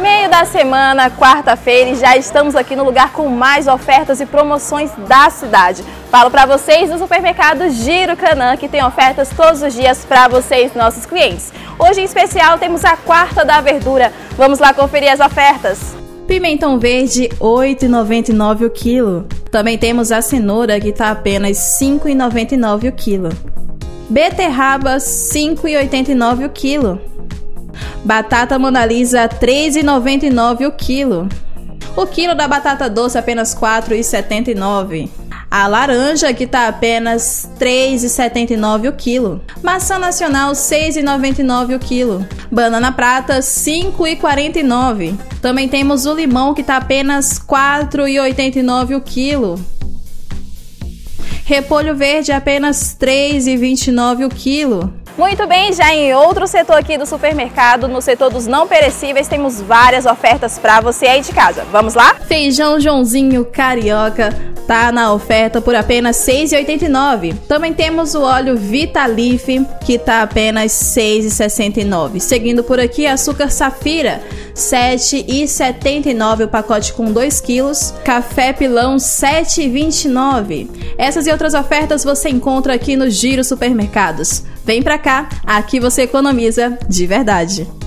Meio da semana, quarta-feira, e já estamos aqui no lugar com mais ofertas e promoções da cidade. Falo para vocês do supermercado Giro Canaã, que tem ofertas todos os dias para vocês, nossos clientes. Hoje em especial temos a quarta da verdura. Vamos lá conferir as ofertas. Pimentão verde, R$ 8,99 o quilo. Também temos a cenoura, que está apenas R$ 5,99 o quilo. Beterraba, R$ 5,89 o quilo. Batata Mona Lisa, R$ 3,99 o quilo. O quilo da batata doce apenas R$ 4,79. A laranja, que está apenas R$ 3,79 o quilo. Maçã nacional, R$ 6,99 o quilo. Banana prata, R$ 5,49. Também temos o limão, que está apenas R$ 4,89 o quilo. Repolho verde, apenas R$ 3,29 o quilo. Muito bem, já em outro setor aqui do supermercado, no setor dos não perecíveis, temos várias ofertas para você aí de casa. Vamos lá? Feijão Joãozinho carioca tá na oferta por apenas R$ 6,89. Também temos o óleo Vitalife, que tá apenas R$ 6,69. Seguindo por aqui, açúcar Safira, R$ 7,79 o pacote com 2 quilos. Café Pilão, R$ 7,29. Essas e outras ofertas você encontra aqui no Giro Supermercados. Vem pra cá, aqui você economiza de verdade.